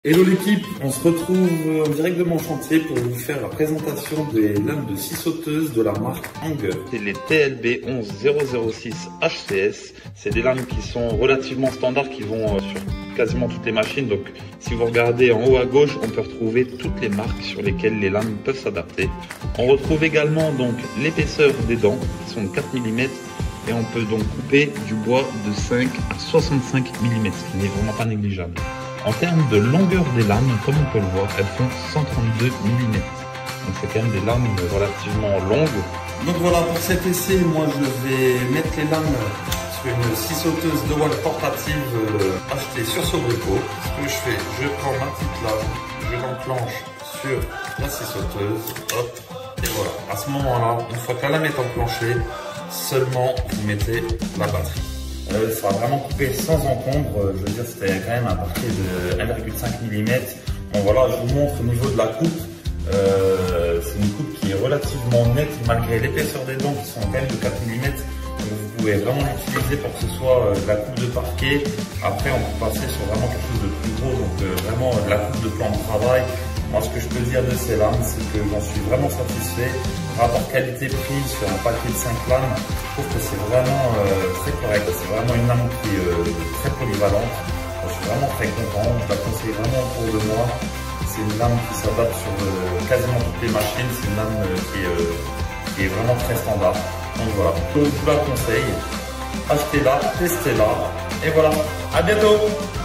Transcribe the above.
Hello l'équipe, on se retrouve en direct de mon chantier pour vous faire la présentation des lames de scie sauteuse de la marque Hanger. C'est les TLB 11006 HCS. C'est des lames qui sont relativement standards, qui vont sur quasiment toutes les machines. Donc si vous regardez en haut à gauche, on peut retrouver toutes les marques sur lesquelles les lames peuvent s'adapter. On retrouve également donc l'épaisseur des dents qui sont de 4 mm et on peut donc couper du bois de 5 à 65 mm, ce qui n'est vraiment pas négligeable. En termes de longueur des lames, comme on peut le voir, elles font 132 mm. Donc c'est quand même des lames relativement longues. Donc voilà, pour cet essai, moi je vais mettre les lames sur une scie sauteuse DeWalt portative achetée sur Sobrico. Ce que je fais, je prends ma petite lame, je l'enclenche sur la scie sauteuse, hop, et voilà. À ce moment-là, une fois que la lame est enclenchée, seulement vous mettez la batterie. Ça va vraiment couper sans encombre, je veux dire c'était quand même à partir de 1,5 mm. Bon voilà, je vous montre au niveau de la coupe, c'est une coupe qui est relativement nette malgré l'épaisseur des dents qui sont quand même de 4 mm. Vous pouvez vraiment l'utiliser pour que ce soit de la coupe de parquet. Après on peut passer sur vraiment quelque chose de plus gros, donc vraiment de la coupe de plan de travail. Moi ce que je peux dire de ces lames, c'est que j'en suis vraiment satisfait. Rapport qualité-prix sur un paquet de 5 lames, je trouve que c'est vraiment très correct. C'est vraiment une lame qui est très polyvalente. Je suis vraiment très content, je la conseille vraiment autour de moi. C'est une lame qui s'adapte sur quasiment toutes les machines. C'est une lame qui est vraiment très standard. Donc voilà, je vous la conseille. Achetez-la, testez-la et voilà. À bientôt.